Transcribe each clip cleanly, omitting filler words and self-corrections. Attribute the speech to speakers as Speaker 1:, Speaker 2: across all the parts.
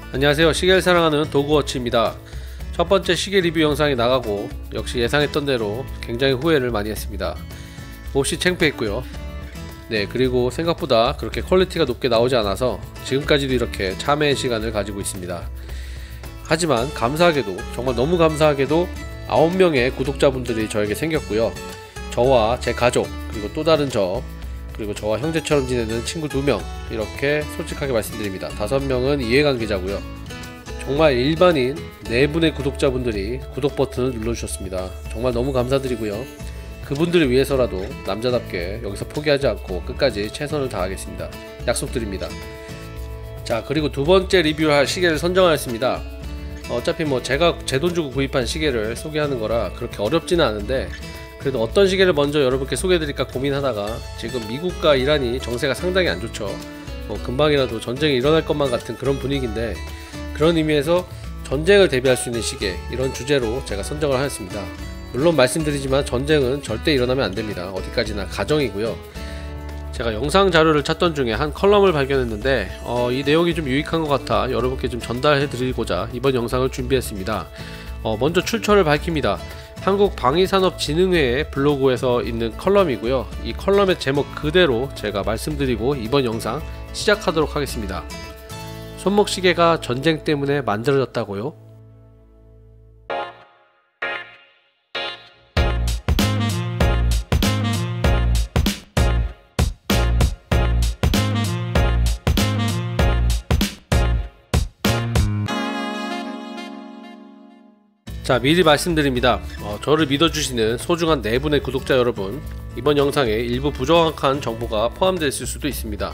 Speaker 1: 안녕하세요. 시계를 사랑하는 도그워치입니다. 첫 번째 시계 리뷰 영상이 나가고 역시 예상했던 대로 굉장히 후회를 많이 했습니다. 몹시 창피했고요. 그리고 생각보다 그렇게 퀄리티가 높게 나오지 않아서 지금까지도 이렇게 참회의 시간을 가지고 있습니다. 하지만 감사하게도, 정말 너무 감사하게도 9명의 구독자분들이 저에게 생겼고요. 저와 제 가족, 그리고 또 다른 그리고 저와 형제처럼 지내는 친구 2명, 이렇게 솔직하게 말씀드립니다. 5명은 이해관계자고요. 정말 일반인 4분의 구독자분들이 구독 버튼을 눌러주셨습니다. 정말 너무 감사드리고요. 그분들을 위해서라도 남자답게 여기서 포기하지 않고 끝까지 최선을 다하겠습니다. 약속드립니다. 자, 그리고 두 번째 리뷰할 시계를 선정하였습니다. 어차피 제가 제 돈 주고 구입한 시계를 소개하는 거라 그렇게 어렵지는 않은데, 그래도 어떤 시계를 먼저 여러분께 소개해드릴까 고민하다가 지금 미국과 이란이 정세가 상당히 안 좋죠. 금방이라도 전쟁이 일어날 것만 같은 그런 분위기인데, 그런 의미에서 전쟁을 대비할 수 있는 시계, 이런 주제로 제가 선정을 하였습니다. 물론 말씀드리지만 전쟁은 절대 일어나면 안됩니다. 어디까지나 가정이고요. 제가 영상 자료를 찾던 중에 한 컬럼을 발견했는데 이 내용이 좀 유익한 것 같아 여러분께 좀 전달해 드리고자 이번 영상을 준비했습니다. 먼저 출처를 밝힙니다. 한국방위산업진흥회의 블로그에서 있는 컬럼이고요. 이 컬럼의 제목 그대로 제가 말씀드리고 이번 영상 시작하도록 하겠습니다. 손목시계가 전쟁 때문에 만들어졌다고요? 자, 미리 말씀드립니다. 저를 믿어주시는 소중한 4분의 구독자 여러분, 이번 영상에 일부 부정확한 정보가 포함되었을 수도 있습니다.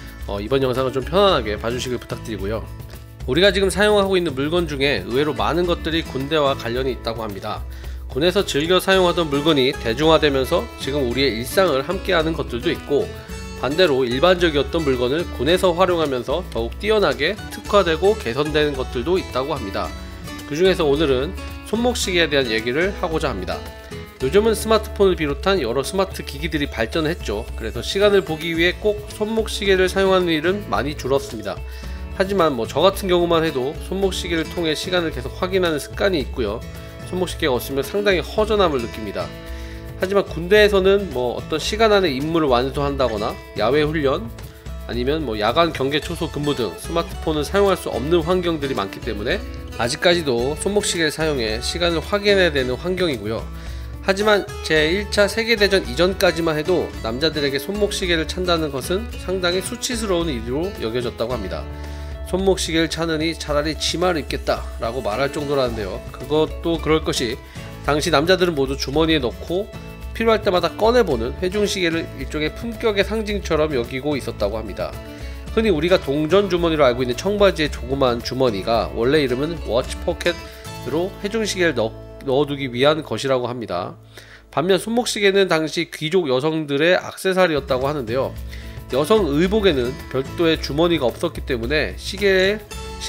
Speaker 1: 이번 영상은 좀 편안하게 봐주시길 부탁드리고요. 우리가 지금 사용하고 있는 물건 중에 의외로 많은 것들이 군대와 관련이 있다고 합니다. 군에서 즐겨 사용하던 물건이 대중화되면서 지금 우리의 일상을 함께하는 것들도 있고, 반대로 일반적이었던 물건을 군에서 활용하면서 더욱 뛰어나게 특화되고 개선되는 것들도 있다고 합니다. 그 중에서 오늘은 손목시계에 대한 얘기를 하고자 합니다. 요즘은 스마트폰을 비롯한 여러 스마트 기기들이 발전했죠. 그래서 시간을 보기 위해 꼭 손목시계를 사용하는 일은 많이 줄었습니다. 하지만 저 같은 경우만 해도 손목시계를 통해 시간을 계속 확인하는 습관이 있고요. 손목시계가 없으면 상당히 허전함을 느낍니다. 하지만 군대에서는 어떤 시간 안에 임무를 완수한다거나 야외 훈련, 아니면 야간 경계 초소 근무 등 스마트폰을 사용할 수 없는 환경들이 많기 때문에 아직까지도 손목시계를 사용해 시간을 확인해야 되는 환경이고요. 하지만 제1차 세계대전 이전까지만 해도 남자들에게 손목시계를 찬다는 것은 상당히 수치스러운 일로 여겨졌다고 합니다. 손목시계를 차느니 차라리 치마를 입겠다 라고 말할 정도라는데요. 그것도 그럴 것이, 당시 남자들은 모두 주머니에 넣고 필요할 때마다 꺼내보는 회중시계를 일종의 품격의 상징처럼 여기고 있었다고 합니다. 흔히 우리가 동전 주머니로 알고 있는 청바지의 조그만 주머니가 원래 이름은 워치 포켓으로 회중시계를 넣어두기 위한 것이라고 합니다. 반면 손목시계는 당시 귀족 여성들의 액세서리였다고 하는데요. 여성 의복에는 별도의 주머니가 없었기 때문에 시계를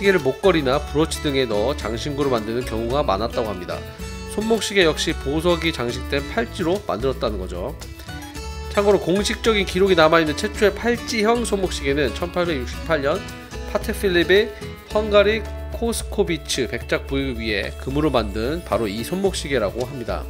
Speaker 1: 목걸이나 브로치 등에 넣어 장신구로 만드는 경우가 많았다고 합니다. 손목시계 역시 보석이 장식된 팔찌로 만들었다는 거죠. 참고로 공식적인 기록이 남아있는 최초의 팔찌형 손목시계는 1868년 파텍 필립의 헝가리 코스코비츠 백작 부위 위에 금으로 만든 바로 이 손목시계라고 합니다.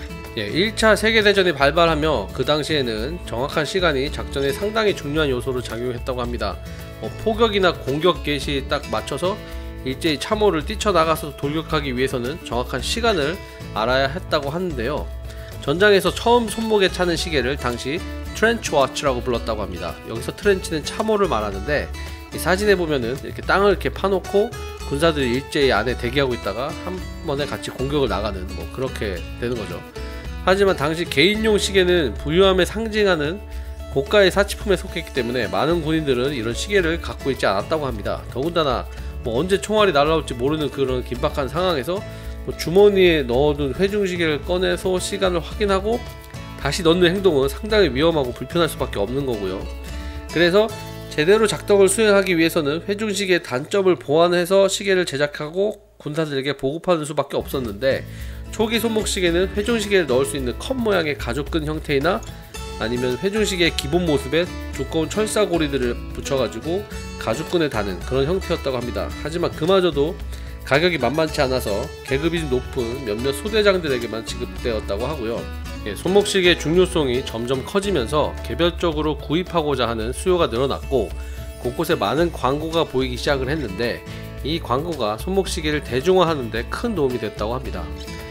Speaker 1: 1차 세계대전이 발발하며 그 당시에는 정확한 시간이 작전에 상당히 중요한 요소로 작용했다고 합니다. 포격이나 공격 개시에 딱 맞춰서 일제히 참호를 뛰쳐나가서 돌격하기 위해서는 정확한 시간을 알아야 했다고 하는데요. 전장에서 처음 손목에 차는 시계를 당시 트렌치 워치라고 불렀다고 합니다. 여기서 트렌치는 참호를 말하는데, 이 사진에 보면은 이렇게 땅을 이렇게 파놓고 군사들이 일제히 안에 대기하고 있다가 한 번에 같이 공격을 나가는 그렇게 되는 거죠. 하지만 당시 개인용 시계는 부유함을 상징하는 고가의 사치품에 속했기 때문에 많은 군인들은 이런 시계를 갖고 있지 않았다고 합니다. 더군다나 언제 총알이 날아올지 모르는 그런 긴박한 상황에서 주머니에 넣어둔 회중시계를 꺼내서 시간을 확인하고 다시 넣는 행동은 상당히 위험하고 불편할 수밖에 없는 거고요. 그래서 제대로 작동을 수행하기 위해서는 회중시계의 단점을 보완해서 시계를 제작하고 군사들에게 보급하는 수밖에 없었는데, 초기 손목시계는 회중시계를 넣을 수 있는 컵 모양의 가죽끈 형태이나 아니면 회중식의 기본 모습에 두꺼운 철사고리들을 붙여가지고 가죽끈에 다는 그런 형태였다고 합니다. 하지만 그마저도 가격이 만만치 않아서 계급이 높은 몇몇 소대장들에게만 지급되었다고 하고요. 손목시계의 중요성이 점점 커지면서 개별적으로 구입하고자 하는 수요가 늘어났고 곳곳에 많은 광고가 보이기 시작을 했는데 이 광고가 손목시계를 대중화하는 데 큰 도움이 됐다고 합니다.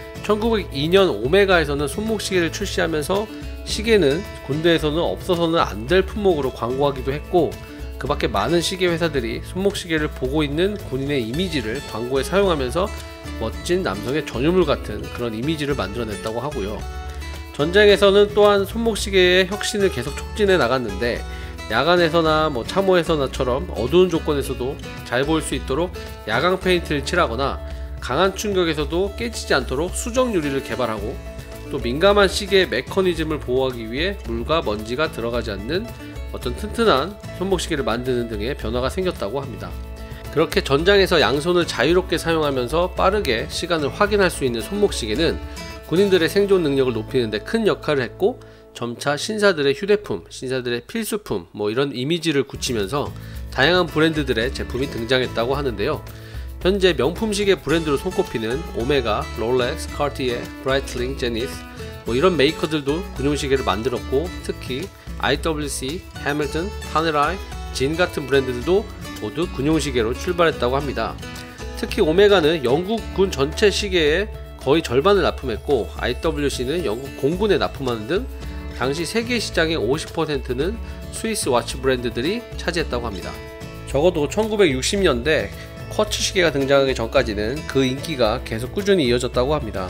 Speaker 1: 1902년 오메가에서는 손목시계를 출시하면서 시계는 군대에서는 없어서는 안 될 품목으로 광고하기도 했고 그 밖에 많은 시계 회사들이 손목시계를 보고 있는 군인의 이미지를 광고에 사용하면서 멋진 남성의 전유물 같은 그런 이미지를 만들어냈다고 하고요. 전쟁에서는 또한 손목시계의 혁신을 계속 촉진해 나갔는데 야간에서나 참호에서나처럼 어두운 조건에서도 잘 보일 수 있도록 야광 페인트를 칠하거나 강한 충격에서도 깨지지 않도록 수정 유리를 개발하고 또 민감한 시계의 메커니즘을 보호하기 위해 물과 먼지가 들어가지 않는 어떤 튼튼한 손목시계를 만드는 등의 변화가 생겼다고 합니다. 그렇게 전장에서 양손을 자유롭게 사용하면서 빠르게 시간을 확인할 수 있는 손목시계는 군인들의 생존 능력을 높이는 데 큰 역할을 했고 점차 신사들의 휴대품, 신사들의 필수품 이런 이미지를 굳히면서 다양한 브랜드들의 제품이 등장했다고 하는데요. 현재 명품 시계 브랜드로 손꼽히는 오메가, 롤렉스, 카티에, 브라이틀링, 제니스 이런 메이커들도 군용시계를 만들었고 특히 IWC, 해밀턴, 파네라이, 진 같은 브랜드들도 모두 군용시계로 출발했다고 합니다. 특히 오메가는 영국군 전체 시계의 거의 절반을 납품했고 IWC는 영국 공군에 납품하는 등 당시 세계 시장의 50%는 스위스 와치 브랜드들이 차지했다고 합니다. 적어도 1960년대 쿼츠 시계가 등장하기 전까지는 그 인기가 계속 꾸준히 이어졌다고 합니다.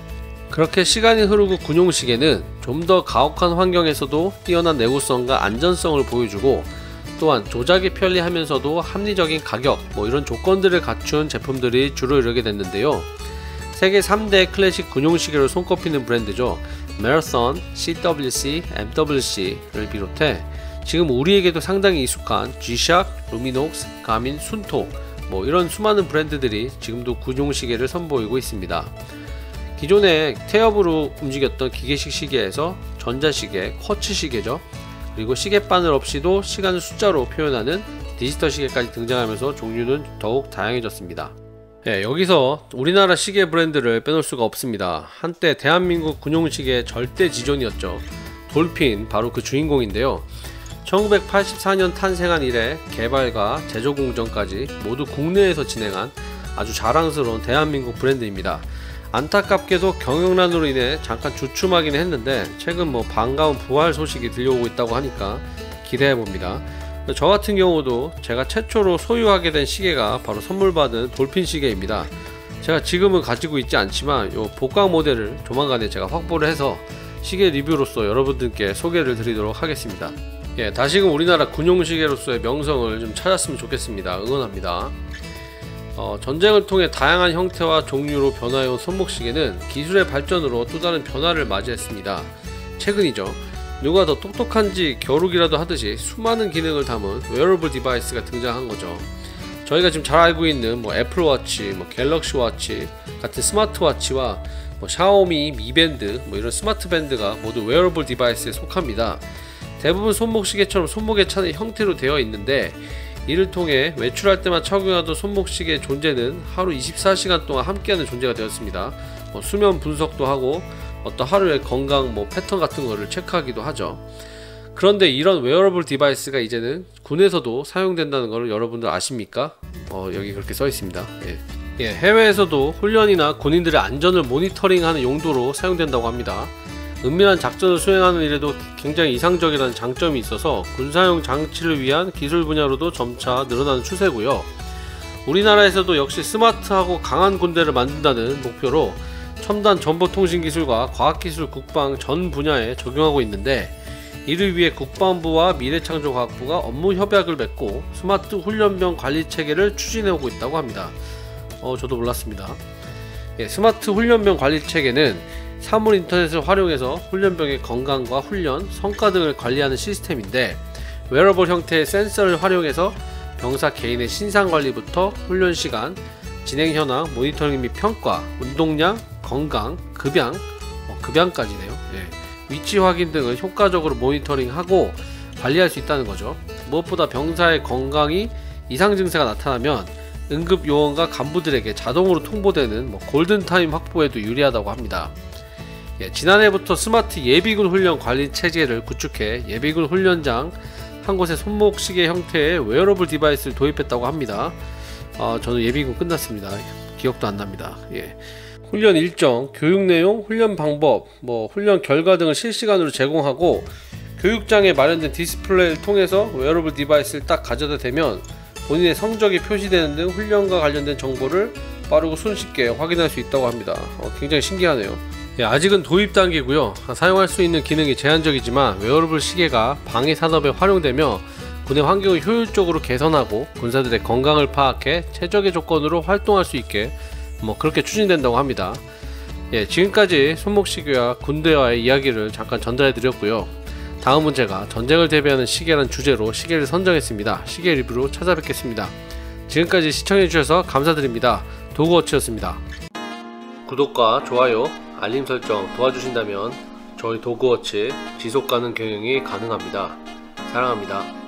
Speaker 1: 그렇게 시간이 흐르고 군용시계는 좀 더 가혹한 환경에서도 뛰어난 내구성과 안전성을 보여주고 또한 조작이 편리하면서도 합리적인 가격 이런 조건들을 갖춘 제품들이 주로 이르게 됐는데요. 세계 3대 클래식 군용시계로 손꼽히는 브랜드죠. 매라손, CWC, MWC를 비롯해 지금 우리에게도 상당히 익숙한 G-SHOCK, 루미녹스, 가민, 순토 이런 수많은 브랜드들이 지금도 군용시계를 선보이고 있습니다. 기존에 태엽으로 움직였던 기계식 시계에서 전자시계, 쿼츠 시계죠. 그리고 시계바늘 없이도 시간을 숫자로 표현하는 디지털 시계까지 등장하면서 종류는 더욱 다양해졌습니다. 여기서 우리나라 시계 브랜드를 빼놓을 수가 없습니다. 한때 대한민국 군용시계의 절대 지존이었죠. 돌핀, 바로 그 주인공인데요. 1984년 탄생한 이래 개발과 제조 공정까지 모두 국내에서 진행한 아주 자랑스러운 대한민국 브랜드입니다. 안타깝게도 경영난으로 인해 잠깐 주춤하긴 했는데 최근 반가운 부활 소식이 들려오고 있다고 하니까 기대해봅니다. 저 같은 경우도 제가 최초로 소유하게 된 시계가 바로 선물받은 돌핀 시계입니다. 제가 지금은 가지고 있지 않지만 요 복강 모델을 조만간에 제가 확보를 해서 시계 리뷰로서 여러분들께 소개를 드리도록 하겠습니다. 다시금 우리나라 군용시계로서의 명성을 좀 찾았으면 좋겠습니다. 응원합니다. 전쟁을 통해 다양한 형태와 종류로 변화해온 손목시계는 기술의 발전으로 또 다른 변화를 맞이했습니다. 최근이죠. 누가 더 똑똑한지 겨루기라도 하듯이 수많은 기능을 담은 웨어러블 디바이스가 등장한 거죠. 저희가 지금 잘 알고 있는 애플워치, 갤럭시 워치 같은 스마트워치와 샤오미 미밴드 이런 스마트 밴드가 모두 웨어러블 디바이스에 속합니다. 대부분 손목시계처럼 손목에 차는 형태로 되어 있는데 이를 통해 외출할 때만 착용하던 손목시계의 존재는 하루 24시간 동안 함께하는 존재가 되었습니다. 수면 분석도 하고 어떤 하루의 건강 패턴 같은 거를 체크하기도 하죠. 그런데 이런 웨어러블 디바이스가 이제는 군에서도 사용된다는 걸 여러분들 아십니까? 여기 그렇게 써 있습니다. 해외에서도 훈련이나 군인들의 안전을 모니터링하는 용도로 사용된다고 합니다. 은밀한 작전을 수행하는 일에도 굉장히 이상적이라는 장점이 있어서 군사용 장치를 위한 기술 분야로도 점차 늘어나는 추세고요. 우리나라에서도 역시 스마트하고 강한 군대를 만든다는 목표로 첨단 정보통신기술과 과학기술 국방 전 분야에 적용하고 있는데 이를 위해 국방부와 미래창조과학부가 업무 협약을 맺고 스마트 훈련병 관리 체계를 추진해오고 있다고 합니다. 저도 몰랐습니다. 스마트 훈련병 관리 체계는 사물 인터넷을 활용해서 훈련병의 건강과 훈련, 성과 등을 관리하는 시스템인데 웨어러블 형태의 센서를 활용해서 병사 개인의 신상관리부터 훈련시간, 진행 현황, 모니터링 및 평가, 운동량, 건강, 급양, 급양까지네요. 위치 확인 등을 효과적으로 모니터링하고 관리할 수 있다는 거죠. 무엇보다 병사의 건강이 이상 증세가 나타나면 응급 요원과 간부들에게 자동으로 통보되는 골든타임 확보에도 유리하다고 합니다. 지난해부터 스마트 예비군 훈련 관리 체계를 구축해 예비군 훈련장 한 곳에 손목 시계 형태의 웨어러블 디바이스를 도입했다고 합니다. 저는 예비군 끝났습니다. 기억도 안 납니다. 훈련 일정, 교육 내용, 훈련 방법, 훈련 결과 등을 실시간으로 제공하고 교육장에 마련된 디스플레이를 통해서 웨어러블 디바이스를 딱 가져다 대면 본인의 성적이 표시되는 등 훈련과 관련된 정보를 빠르고 손쉽게 확인할 수 있다고 합니다. 굉장히 신기하네요. 아직은 도입 단계고요. 사용할 수 있는 기능이 제한적이지만 웨어러블 시계가 방위 산업에 활용되며 군의 환경을 효율적으로 개선하고 군사들의 건강을 파악해 최적의 조건으로 활동할 수 있게 그렇게 추진된다고 합니다. 지금까지 손목시계와 군대와의 이야기를 잠깐 전달해 드렸고요. 다음 문제가 전쟁을 대비하는 시계라는 주제로 시계를 선정했습니다. 시계 리뷰로 찾아뵙겠습니다. 지금까지 시청해 주셔서 감사드립니다. 도그워치였습니다. 구독과 좋아요, 알림 설정 도와주신다면 저희 도그워치 지속가능 경영이 가능합니다. 사랑합니다.